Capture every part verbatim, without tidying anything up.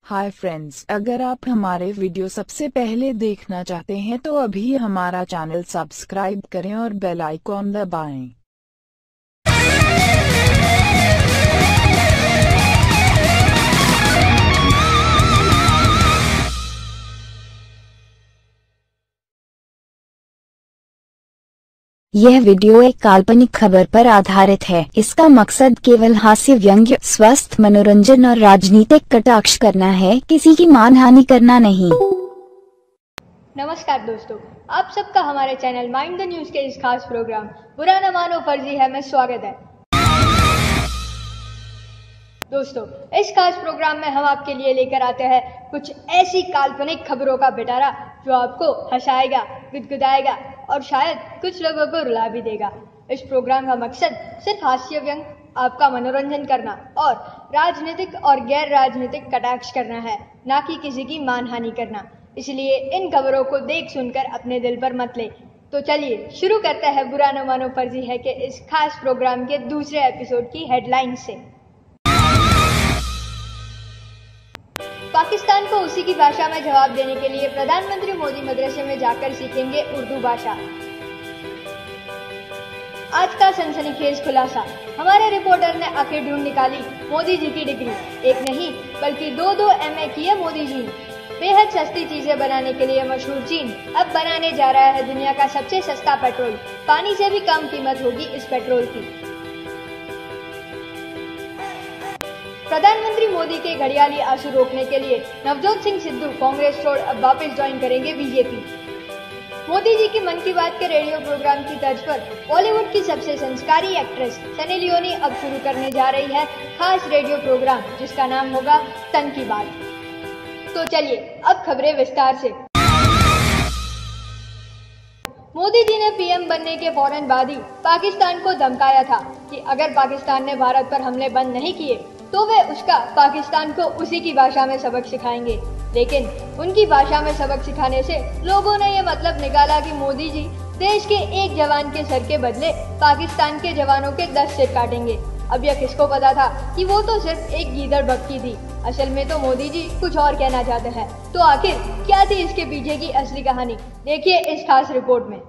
Hi friends, अगर आप हमारे वीडियो सबसे पहले देखना चाहते हैं तो अभी हमारा चैनल सब्सक्राइब करें और बेल आइकॉन दबाएं। यह वीडियो एक काल्पनिक खबर पर आधारित है। इसका मकसद केवल हास्य व्यंग्य, स्वस्थ मनोरंजन और राजनीतिक कटाक्ष करना है, किसी की मानहानि करना नहीं। नमस्कार दोस्तों, आप सबका हमारे चैनल माइंड द न्यूज के इस खास प्रोग्राम बुरा न मानो फर्जी है में स्वागत है। दोस्तों, इस खास प्रोग्राम में हम आपके लिए लेकर आते हैं कुछ ऐसी काल्पनिक खबरों का पिटारा जो आपको हंसाएगा, गुदगुदाएगा और शायद कुछ लोगों को रुला भी देगा। इस प्रोग्राम का मकसद सिर्फ हास्य व्यंग, आपका मनोरंजन करना और राजनीतिक और गैर राजनीतिक कटाक्ष करना है, ना कि किसी की मानहानि करना। इसलिए इन खबरों को देख सुनकर अपने दिल पर मत ले। तो चलिए शुरू करते हैं बुरा न मानो फर्जी है के इस खास प्रोग्राम के दूसरे एपिसोड की हेडलाइन से। पाकिस्तान को उसी की भाषा में जवाब देने के लिए प्रधानमंत्री मोदी मदरसे में जाकर सीखेंगे उर्दू भाषा। आज का सनसनीखेज खुलासा, हमारे रिपोर्टर ने आखिर ढूंढ निकाली मोदी जी की डिग्री। एक नहीं बल्कि दो दो एमए की है मोदी जी ने। बेहद सस्ती चीजें बनाने के लिए मशहूर चीन अब बनाने जा रहा है दुनिया का सबसे सस्ता पेट्रोल। पानी से भी कम कीमत होगी इस पेट्रोल की। प्रधानमंत्री मोदी के घड़ियाली आंसू रोकने के लिए नवजोत सिंह सिद्धू कांग्रेस छोड़ अब वापस ज्वाइन करेंगे बीजेपी। मोदी जी की मन की बात के रेडियो प्रोग्राम की तर्ज पर बॉलीवुड की सबसे संस्कारी एक्ट्रेस सनी लियोनी अब शुरू करने जा रही है खास रेडियो प्रोग्राम, जिसका नाम होगा तन की बात। तो चलिए अब खबरें विस्तार से। मोदी जी ने पीएम बनने के फौरन बाद ही पाकिस्तान को धमकाया था कि अगर पाकिस्तान ने भारत पर हमले बंद नहीं किए तो वे उसका पाकिस्तान को उसी की भाषा में सबक सिखाएंगे। लेकिन उनकी भाषा में सबक सिखाने से लोगों ने ये मतलब निकाला कि मोदी जी देश के एक जवान के सर के बदले पाकिस्तान के जवानों के दस सिर काटेंगे। अब यह किसको पता था कि वो तो सिर्फ एक गीदड़ बक्की थी। असल में तो मोदी जी कुछ और कहना चाहते हैं। तो आखिर क्या थी इसके पीछे की असली कहानी, देखिए इस खास रिपोर्ट में।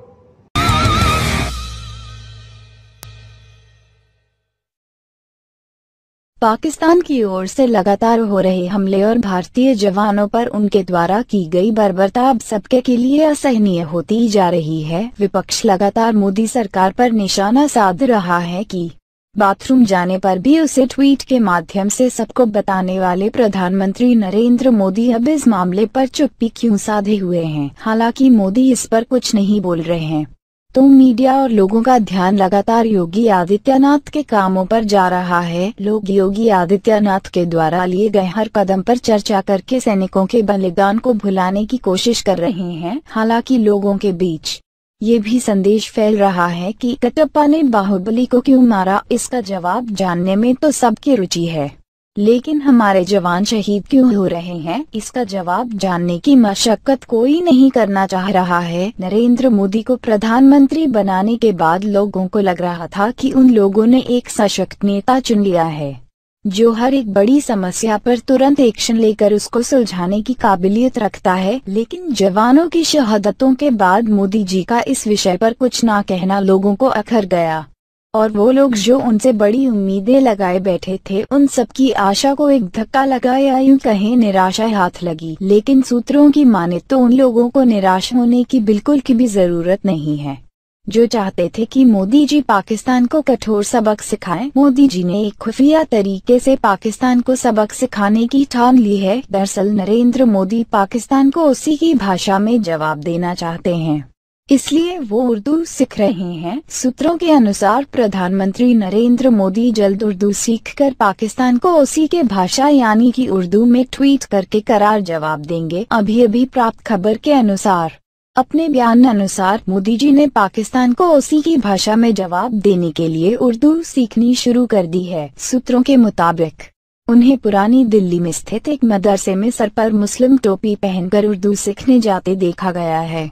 पाकिस्तान की ओर से लगातार हो रहे हमले और भारतीय जवानों पर उनके द्वारा की गई बर्बरता अब सबके के लिए असहनीय होती जा रही है। विपक्ष लगातार मोदी सरकार पर निशाना साध रहा है कि बाथरूम जाने पर भी उसे ट्वीट के माध्यम से सबको बताने वाले प्रधानमंत्री नरेंद्र मोदी अब इस मामले पर चुप्पी क्यों साधे हुए हैं। हालांकि मोदी इस पर कुछ नहीं बोल रहे हैं, तो मीडिया और लोगों का ध्यान लगातार योगी आदित्यनाथ के कामों पर जा रहा है। लोग योगी आदित्यनाथ के द्वारा लिए गए हर कदम पर चर्चा करके सैनिकों के बलिदान को भुलाने की कोशिश कर रहे हैं। हालांकि लोगों के बीच ये भी संदेश फैल रहा है कि कटप्पा ने बाहुबली को क्यों मारा, इसका जवाब जानने में तो सबकी रुचि है, लेकिन हमारे जवान शहीद क्यों हो रहे हैं, इसका जवाब जानने की मशक्कत कोई नहीं करना चाह रहा है। नरेंद्र मोदी को प्रधानमंत्री बनाने के बाद लोगों को लग रहा था कि उन लोगों ने एक सशक्त नेता चुन लिया है जो हर एक बड़ी समस्या पर तुरंत एक्शन लेकर उसको सुलझाने की काबिलियत रखता है। लेकिन जवानों की शहादतों के बाद मोदी जी का इस विषय पर कुछ ना कहना लोगों को अखर गया, और वो लोग जो उनसे बड़ी उम्मीदें लगाए बैठे थे उन सबकी आशा को एक धक्का लगा या यूं कहें निराशा हाथ लगी। लेकिन सूत्रों की माने तो उन लोगों को निराश होने की बिल्कुल की भी जरूरत नहीं है जो चाहते थे कि मोदी जी पाकिस्तान को कठोर सबक सिखाएं। मोदी जी ने एक खुफिया तरीके से पाकिस्तान को सबक सिखाने की ठान ली है। दरअसल नरेंद्र मोदी पाकिस्तान को उसी की भाषा में जवाब देना चाहते हैं, इसलिए वो उर्दू सीख रहे हैं। सूत्रों के अनुसार प्रधानमंत्री नरेंद्र मोदी जल्द उर्दू सीखकर पाकिस्तान को उसी के भाषा यानी कि उर्दू में ट्वीट करके करार जवाब देंगे। अभी अभी प्राप्त खबर के अनुसार अपने बयान अनुसार मोदी जी ने पाकिस्तान को उसी की भाषा में जवाब देने के लिए उर्दू सीखनी शुरू कर दी है। सूत्रों के मुताबिक उन्हें पुरानी दिल्ली में स्थित एक मदरसे में सर पर मुस्लिम टोपी पहनकर उर्दू सीखने जाते देखा गया है।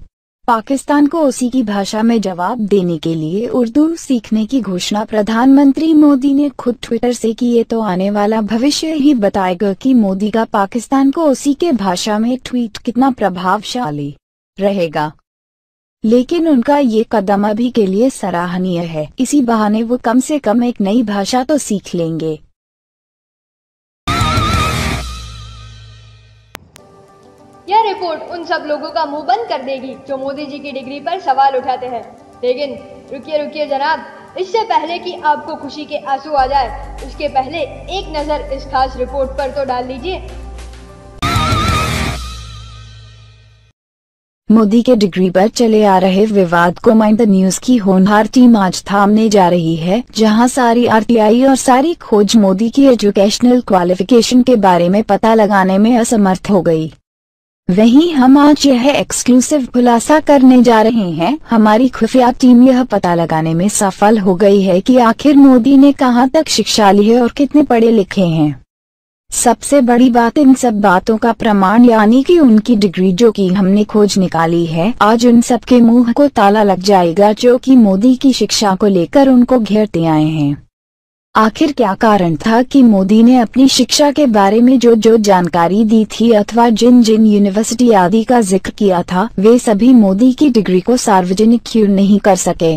पाकिस्तान को उसी की भाषा में जवाब देने के लिए उर्दू सीखने की घोषणा प्रधानमंत्री मोदी ने खुद ट्विटर से की। ये तो आने वाला भविष्य ही बताएगा कि मोदी का पाकिस्तान को उसी के भाषा में ट्वीट कितना प्रभावशाली रहेगा। लेकिन उनका ये कदम अभी के लिए सराहनीय है। इसी बहाने वो कम से कम एक नई भाषा तो सीख लेंगे। यह रिपोर्ट उन सब लोगों का मुंह बंद कर देगी जो मोदी जी की डिग्री पर सवाल उठाते हैं। लेकिन रुकिए रुकिए जनाब, इससे पहले कि आपको खुशी के आंसू आ जाए, उसके पहले एक नजर इस खास रिपोर्ट पर तो डाल लीजिए। मोदी के डिग्री पर चले आ रहे विवाद को माइंड द न्यूज की होनहार टीम आज थामने जा रही है, जहां सारी आरटीआई और सारी खोज मोदी की एजुकेशनल क्वालिफिकेशन के बारे में पता लगाने में असमर्थ हो गई। वहीं हम आज यह एक्सक्लूसिव खुलासा करने जा रहे हैं। हमारी खुफिया टीम यह पता लगाने में सफल हो गई है कि आखिर मोदी ने कहां तक शिक्षा ली है और कितने पढ़े लिखे हैं। सबसे बड़ी बात, इन सब बातों का प्रमाण यानी कि उनकी डिग्री जो कि हमने खोज निकाली है, आज उन सब के मुंह को ताला लग जाएगा जो कि मोदी की शिक्षा को लेकर उनको घेरते आए हैं। आखिर क्या कारण था कि मोदी ने अपनी शिक्षा के बारे में जो जो जानकारी दी थी अथवा जिन जिन यूनिवर्सिटी आदि का जिक्र किया था, वे सभी मोदी की डिग्री को सार्वजनिक क्यों नहीं कर सके।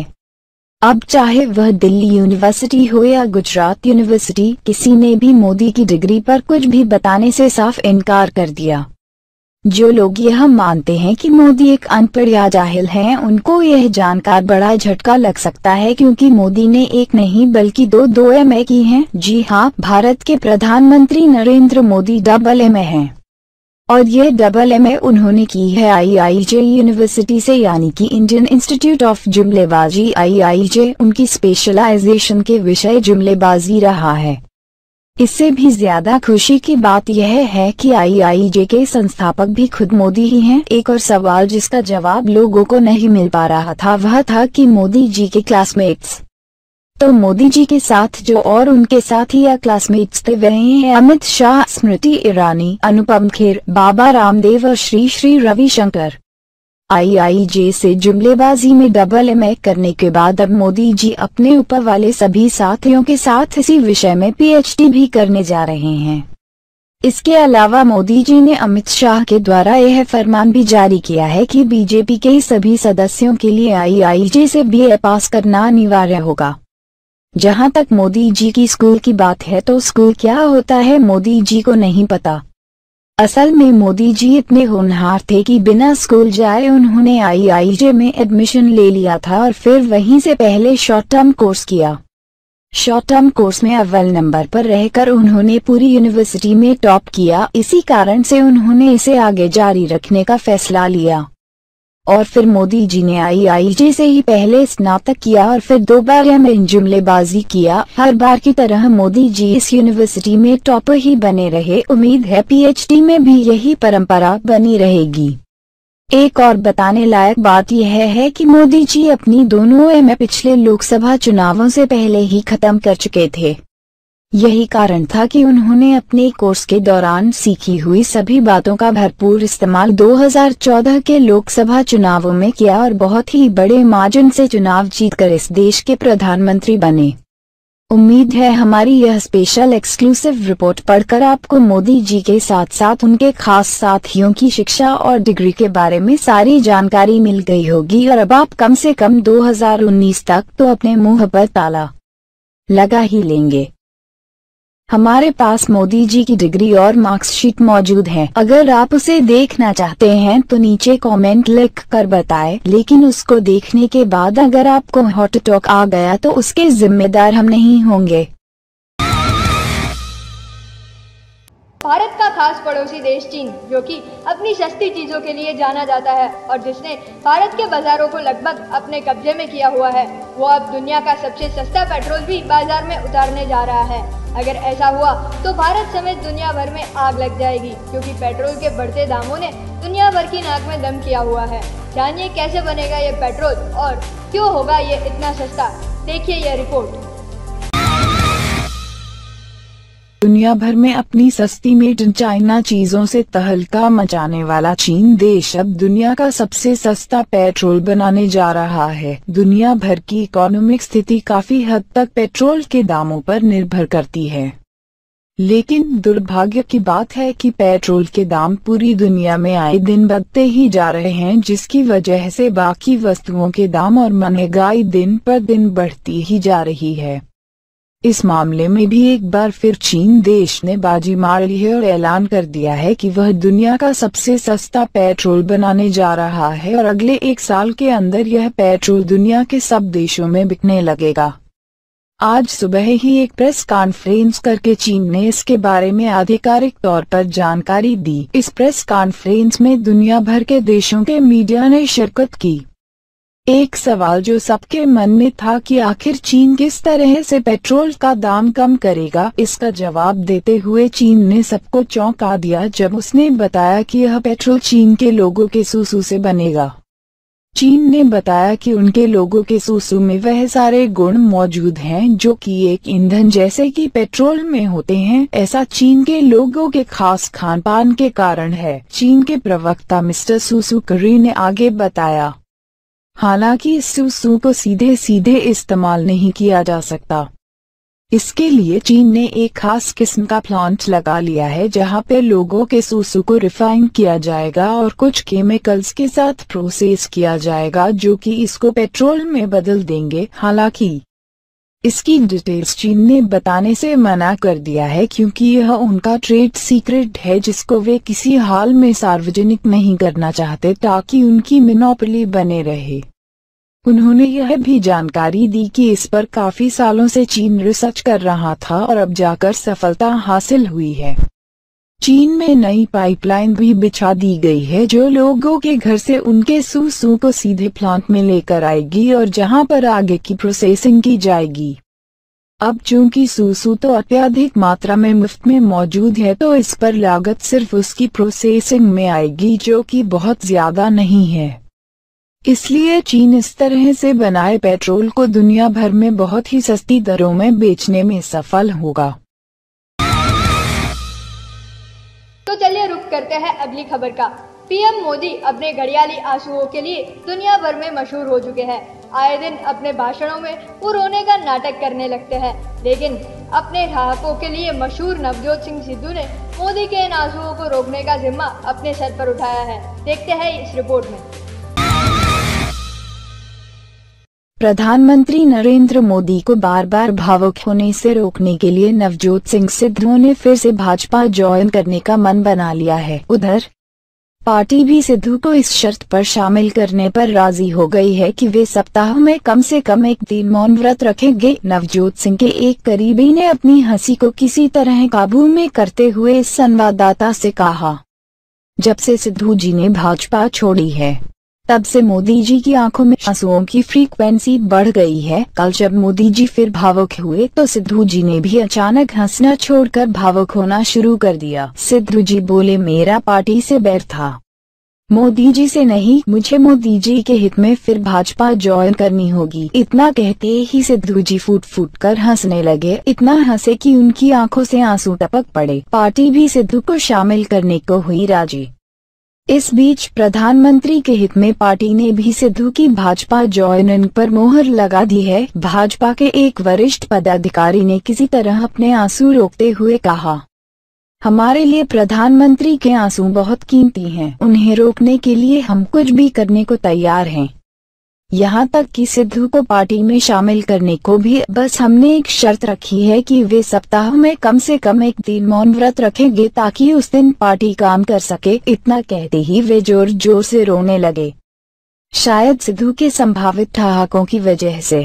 अब चाहे वह दिल्ली यूनिवर्सिटी हो या गुजरात यूनिवर्सिटी, किसी ने भी मोदी की डिग्री पर कुछ भी बताने से साफ इनकार कर दिया। जो लोग यह मानते हैं कि मोदी एक अनपढ़ या जाहिल हैं, उनको यह जानकर बड़ा झटका लग सकता है, क्योंकि मोदी ने एक नहीं बल्कि दो दो एम ए की हैं। जी हाँ, भारत के प्रधानमंत्री Narendra Modi double M A हैं और ये डबल एम ए उन्होंने की है आई आई जे यूनिवर्सिटी से, यानी कि इंडियन इंस्टीट्यूट ऑफ जुमलेबाजी आई आई जे। उनकी स्पेशलाइजेशन के विषय जुमलेबाजी रहा है। इससे भी ज्यादा खुशी की बात यह है कि आई आई जे के संस्थापक भी खुद मोदी ही हैं। एक और सवाल जिसका जवाब लोगों को नहीं मिल पा रहा था वह था कि मोदी जी के क्लासमेट्स, तो मोदी जी के साथ जो और उनके साथ ही या क्लासमेट्स थे वह हैं अमित शाह, स्मृति ईरानी, अनुपम खेर, बाबा रामदेव और श्री श्री रविशंकर। आई आई जे से जुमलेबाजी में डबल एम ए करने के बाद अब मोदी जी अपने ऊपर वाले सभी साथियों के साथ इसी विषय में पी एच डी भी करने जा रहे हैं। इसके अलावा मोदी जी ने अमित शाह के द्वारा यह फरमान भी जारी किया है कि बीजेपी के सभी सदस्यों के लिए आई आई जे से बी ए पास करना अनिवार्य होगा। जहां तक मोदी जी की स्कूल की बात है, तो स्कूल क्या होता है मोदी जी को नहीं पता। असल में मोदी जी इतने होनहार थे कि बिना स्कूल जाए उन्होंने आई आई जे में एडमिशन ले लिया था और फिर वहीं से पहले शॉर्ट टर्म कोर्स किया। शॉर्ट टर्म कोर्स में अव्वल नंबर पर रहकर उन्होंने पूरी यूनिवर्सिटी में टॉप किया। इसी कारण से उन्होंने इसे आगे जारी रखने का फैसला लिया और फिर मोदी जी ने आई आई जे से ही पहले स्नातक किया और फिर दो बार एम ए जुमलेबाजी किया। हर बार की तरह मोदी जी इस यूनिवर्सिटी में टॉपर ही बने रहे। उम्मीद है पी एच डी में भी यही परंपरा बनी रहेगी। एक और बताने लायक बात यह है कि मोदी जी अपनी दोनों एम ए पिछले लोकसभा चुनावों से पहले ही खत्म कर चुके थे। यही कारण था कि उन्होंने अपने कोर्स के दौरान सीखी हुई सभी बातों का भरपूर इस्तेमाल दो हज़ार चौदह के लोकसभा चुनावों में किया और बहुत ही बड़े मार्जिन से चुनाव जीतकर इस देश के प्रधानमंत्री बने। उम्मीद है हमारी यह स्पेशल एक्सक्लूसिव रिपोर्ट पढ़कर आपको मोदी जी के साथ साथ उनके खास साथियों की शिक्षा और डिग्री के बारे में सारी जानकारी मिल गई होगी और अब आप कम से कम दो हज़ार उन्नीस तक तो अपने मुंह पर ताला लगा ही लेंगे। हमारे पास मोदी जी की डिग्री और मार्क्सशीट मौजूद है। अगर आप उसे देखना चाहते हैं तो नीचे कमेंट लिख कर बताएं, लेकिन उसको देखने के बाद अगर आपको हॉट टॉक आ गया तो उसके जिम्मेदार हम नहीं होंगे। भारत का खास पड़ोसी देश चीन, जो कि अपनी सस्ती चीजों के लिए जाना जाता है और जिसने भारत के बाजारों को लगभग अपने कब्जे में किया हुआ है, वो अब दुनिया का सबसे सस्ता पेट्रोल भी बाजार में उतारने जा रहा है। अगर ऐसा हुआ तो भारत समेत दुनिया भर में आग लग जाएगी, क्योंकि पेट्रोल के बढ़ते दामों ने दुनिया भर की नाक में दम किया हुआ है। जानिए कैसे बनेगा ये पेट्रोल और क्यों होगा ये इतना सस्ता। देखिए यह रिपोर्ट। दुनिया भर में अपनी सस्ती मेड इन चाइना चीजों से तहलका मचाने वाला चीन देश अब दुनिया का सबसे सस्ता पेट्रोल बनाने जा रहा है। दुनिया भर की इकोनॉमिक स्थिति काफी हद तक पेट्रोल के दामों पर निर्भर करती है, लेकिन दुर्भाग्य की बात है कि पेट्रोल के दाम पूरी दुनिया में आए दिन बढ़ते ही जा रहे हैं, जिसकी वजह से बाकी वस्तुओं के दाम और महंगाई दिन पर दिन बढ़ती ही जा रही है। इस मामले में भी एक बार फिर चीन देश ने बाजी मार ली है और ऐलान कर दिया है कि वह दुनिया का सबसे सस्ता पेट्रोल बनाने जा रहा है और अगले एक साल के अंदर यह पेट्रोल दुनिया के सब देशों में बिकने लगेगा। आज सुबह ही एक प्रेस कॉन्फ्रेंस करके चीन ने इसके बारे में आधिकारिक तौर पर जानकारी दी। इस प्रेस कॉन्फ्रेंस में दुनिया भर के देशों के मीडिया ने शिरकत की। एक सवाल जो सबके मन में था कि आखिर चीन किस तरह से पेट्रोल का दाम कम करेगा, इसका जवाब देते हुए चीन ने सबको चौंका दिया जब उसने बताया कि यह पेट्रोल चीन के लोगों के सूसू से बनेगा। चीन ने बताया कि उनके लोगों के सूसू में वह सारे गुण मौजूद हैं जो कि एक ईंधन जैसे कि पेट्रोल में होते हैं। ऐसा चीन के लोगों के खास खान पान के कारण है, चीन के प्रवक्ता मिस्टर सूसू करी ने आगे बताया। हालांकि इस सूसू को सीधे सीधे इस्तेमाल नहीं किया जा सकता। इसके लिए चीन ने एक खास किस्म का प्लांट लगा लिया है जहां पे लोगों के सूसू को रिफाइन किया जाएगा और कुछ केमिकल्स के साथ प्रोसेस किया जाएगा जो कि इसको पेट्रोल में बदल देंगे। हालांकि इसकी डिटेल्स चीन ने बताने से मना कर दिया है क्योंकि यह उनका ट्रेड सीक्रेट है जिसको वे किसी हाल में सार्वजनिक नहीं करना चाहते ताकि उनकी मोनोपोली बने रहे। उन्होंने यह भी जानकारी दी कि इस पर काफी सालों से चीन रिसर्च कर रहा था और अब जाकर सफलता हासिल हुई है। चीन में नई पाइपलाइन भी बिछा दी गई है जो लोगों के घर से उनके सूसू को सीधे प्लांट में लेकर आएगी और जहां पर आगे की प्रोसेसिंग की जाएगी। अब चूंकि सूसू तो अत्यधिक मात्रा में मुफ्त में मौजूद है तो इस पर लागत सिर्फ उसकी प्रोसेसिंग में आएगी जो कि बहुत ज्यादा नहीं है। इसलिए चीन इस तरह से बनाए पेट्रोल को दुनिया भर में बहुत ही सस्ती दरों में बेचने में सफल होगा। तो चलिए रुक करते हैं अगली खबर का। पीएम मोदी अपने घड़ियाली आंसुओं के लिए दुनिया भर में मशहूर हो चुके हैं। आए दिन अपने भाषणों में वो रोने का नाटक करने लगते हैं, लेकिन अपने ग्राहकों के लिए मशहूर नवजोत सिंह सिद्धू ने मोदी के इन आंसुओं को रोकने का जिम्मा अपने सर पर उठाया है। देखते हैं इस रिपोर्ट में। प्रधानमंत्री नरेंद्र मोदी को बार बार भावुक होने से रोकने के लिए नवजोत सिंह सिद्धू ने फिर से भाजपा ज्वाइन करने का मन बना लिया है। उधर पार्टी भी सिद्धू को इस शर्त पर शामिल करने पर राजी हो गई है कि वे सप्ताह में कम से कम एक दिन मौन व्रत रखेंगे। नवजोत सिंह के एक करीबी ने अपनी हंसी को किसी तरह काबू में करते हुए इस संवाददाता से कहा, जब से सिद्धू जी ने भाजपा छोड़ी है तब से मोदी जी की आंखों में आंसुओं की फ्रीक्वेंसी बढ़ गई है। कल जब मोदी जी फिर भावुक हुए तो सिद्धू जी ने भी अचानक हंसना छोड़कर भावुक होना शुरू कर दिया। सिद्धू जी बोले, मेरा पार्टी से बैर था, मोदी जी से नहीं। मुझे मोदी जी के हित में फिर भाजपा ज्वाइन करनी होगी। इतना कहते ही सिद्धू जी फूट फूट कर हंसने लगे। इतना हंसे कि उनकी आंखों से आंसू टपक पड़े। पार्टी भी सिद्धू को शामिल करने को हुई राजी। इस बीच प्रधानमंत्री के हित में पार्टी ने भी सिद्धू की भाजपा ज्वाइनिंग पर मोहर लगा दी है। भाजपा के एक वरिष्ठ पदाधिकारी ने किसी तरह अपने आंसू रोकते हुए कहा, हमारे लिए प्रधानमंत्री के आंसू बहुत कीमती हैं, उन्हें रोकने के लिए हम कुछ भी करने को तैयार हैं। यहाँ तक कि सिद्धू को पार्टी में शामिल करने को भी बस हमने एक शर्त रखी है कि वे सप्ताह में कम से कम एक दिन मौन व्रत रखेंगे ताकि उस दिन पार्टी काम कर सके। इतना कहते ही वे जोर जोर से रोने लगे, शायद सिद्धू के संभावित ठहाकों की वजह से।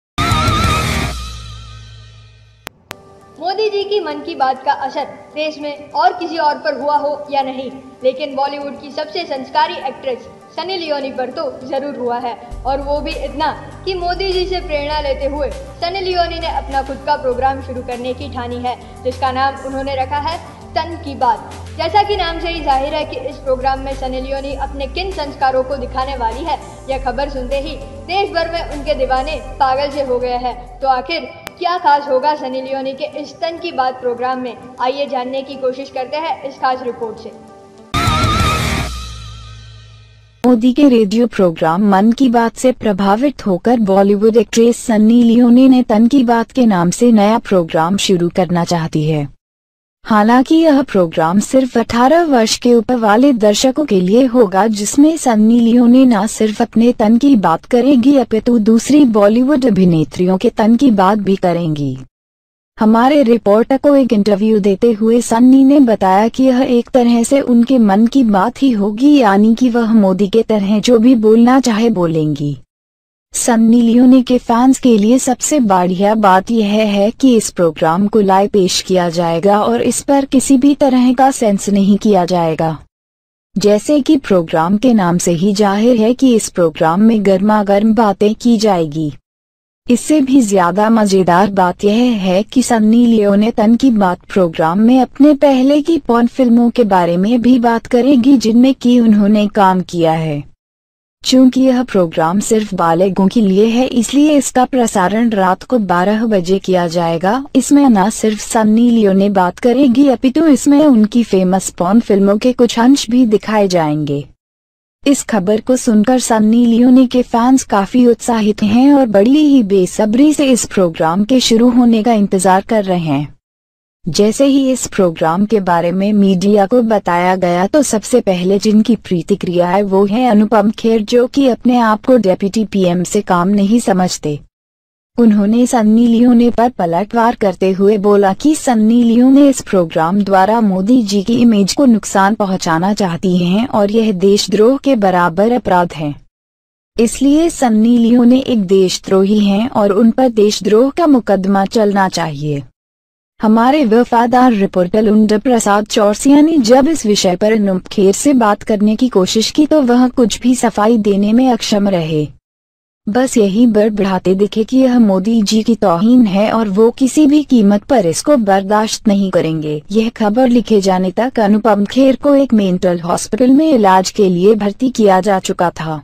मोदी जी की मन की बात का असर देश में और किसी और पर हुआ हो या नहीं, लेकिन बॉलीवुड की सबसे संस्कारी एक्ट्रेस सनी लियोनी पर तो जरूर हुआ है, और वो भी इतना कि मोदी जी से प्रेरणा लेते हुए सनी लियोनी ने अपना खुद का प्रोग्राम शुरू करने की ठानी है, जिसका नाम उन्होंने रखा है सन की बात। जैसा कि नाम से ही जाहिर है कि इस प्रोग्राम में सनी लियोनी अपने किन संस्कारों को दिखाने वाली है, यह खबर सुनते ही देश भर में उनके दीवाने पागल से हो गए हैं। तो आखिर क्या खास होगा सनी लियोनी के इस तन की बात प्रोग्राम में, आइए जानने की कोशिश करते हैं इस खास रिपोर्ट से। मोदी के रेडियो प्रोग्राम मन की बात से प्रभावित होकर बॉलीवुड एक्ट्रेस सन्नी लियोनी ने तन की बात के नाम से नया प्रोग्राम शुरू करना चाहती है। हालांकि यह प्रोग्राम सिर्फ अठारह वर्ष के ऊपर वाले दर्शकों के लिए होगा, जिसमें सन्नी लियोनी न सिर्फ अपने तन की बात करेगी अपितु दूसरी बॉलीवुड अभिनेत्रियों के तन की बात भी करेंगी। हमारे रिपोर्टर को एक इंटरव्यू देते हुए सन्नी ने बताया कि यह एक तरह से उनके मन की बात ही होगी, यानी कि वह मोदी के तरह जो भी बोलना चाहे बोलेंगी। सन्नी लियोनी के फैंस के लिए सबसे बढ़िया बात यह है कि इस प्रोग्राम को लाइव पेश किया जाएगा और इस पर किसी भी तरह का सेंस नहीं किया जाएगा। जैसे कि प्रोग्राम के नाम से ही जाहिर है कि इस प्रोग्राम में गर्मा गर्म बातें की जाएगी। इससे भी ज्यादा मजेदार बात यह है कि सन्नी लियोनी तन की बात प्रोग्राम में अपने पहले की पॉर्न फिल्मों के बारे में भी बात करेगी जिनमें कि उन्होंने काम किया है। चूंकि यह प्रोग्राम सिर्फ बालिगों के लिए है, इसलिए इसका प्रसारण रात को बारह बजे किया जाएगा। इसमें न सिर्फ सन्नी लियोनी बात करेगी अपितु इसमें उनकी फेमस पॉर्न फिल्मों के कुछ अंश भी दिखाए जाएंगे। इस खबर को सुनकर सन्नी लियोनी के फैंस काफी उत्साहित हैं और बड़ी ही बेसब्री से इस प्रोग्राम के शुरू होने का इंतजार कर रहे हैं। जैसे ही इस प्रोग्राम के बारे में मीडिया को बताया गया तो सबसे पहले जिनकी प्रतिक्रिया है वो है अनुपम खेर, जो कि अपने आप को डेप्यूटी पीएम से काम नहीं समझते। उन्होंने सन्नी लियोनी पर पलटवार करते हुए बोला कि सन्नी लियोनी इस प्रोग्राम द्वारा मोदी जी की इमेज को नुकसान पहुंचाना चाहती हैं और यह देशद्रोह के बराबर अपराध है। इसलिए सन्नी लियोनी एक देशद्रोही हैं और उन पर देशद्रोह का मुकदमा चलना चाहिए। हमारे वफादार रिपोर्टर लुंडा प्रसाद चौरसिया ने जब इस विषय पर अनुपम खेर से बात करने की कोशिश की तो वह कुछ भी सफाई देने में अक्षम रहे। बस यही बड़बड़ाते दिखे कि यह मोदी जी की तौहीन है और वो किसी भी कीमत पर इसको बर्दाश्त नहीं करेंगे। यह खबर लिखे जाने तक अनुपम खेर को एक मेंटल हॉस्पिटल में इलाज के लिए भर्ती किया जा चुका था।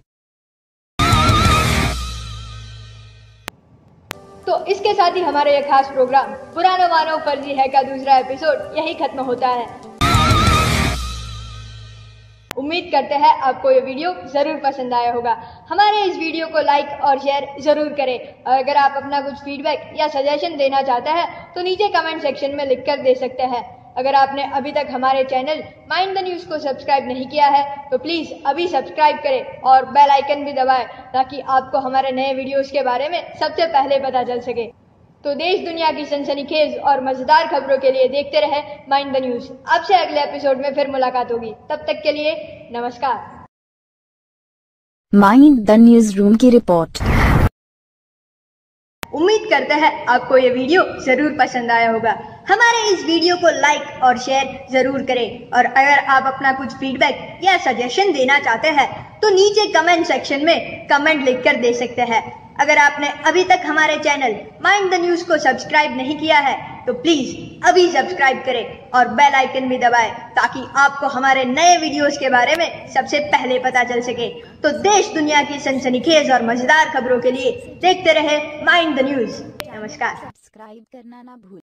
तो इसके साथ ही हमारा यह खास प्रोग्राम पुराना मानो फर्जी है का दूसरा एपिसोड यही खत्म होता है। उम्मीद करते हैं आपको ये वीडियो जरूर पसंद आया होगा। हमारे इस वीडियो को लाइक और शेयर जरूर करें और अगर आप अपना कुछ फीडबैक या सजेशन देना चाहते हैं तो नीचे कमेंट सेक्शन में लिखकर दे सकते हैं। अगर आपने अभी तक हमारे चैनल माइंड द न्यूज को सब्सक्राइब नहीं किया है तो प्लीज अभी सब्सक्राइब करें और बेल आइकन भी दबाएं ताकि आपको हमारे नए वीडियोस के बारे में सबसे पहले पता चल सके। तो देश दुनिया की सनसनीखेज और मजेदार खबरों के लिए देखते रहे माइंड द न्यूज। आपसे अगले एपिसोड में फिर मुलाकात होगी, तब तक के लिए नमस्कार। माइंड द न्यूज रूम की रिपोर्ट। उम्मीद करते हैं आपको ये वीडियो जरूर पसंद आया होगा। हमारे इस वीडियो को लाइक और शेयर जरूर करें और अगर आप अपना कुछ फीडबैक या सजेशन देना चाहते हैं तो नीचे कमेंट सेक्शन में कमेंट लिखकर दे सकते हैं। अगर आपने अभी तक हमारे चैनल माइंड द न्यूज को सब्सक्राइब नहीं किया है तो प्लीज अभी सब्सक्राइब करें और बेल आइकन भी दबाएं ताकि आपको हमारे नए वीडियोस के बारे में सबसे पहले पता चल सके। तो देश दुनिया की सनसनीखेज और मजेदार खबरों के लिए देखते रहे माइंड द न्यूज। नमस्कार। सब्सक्राइब करना ना भूलें।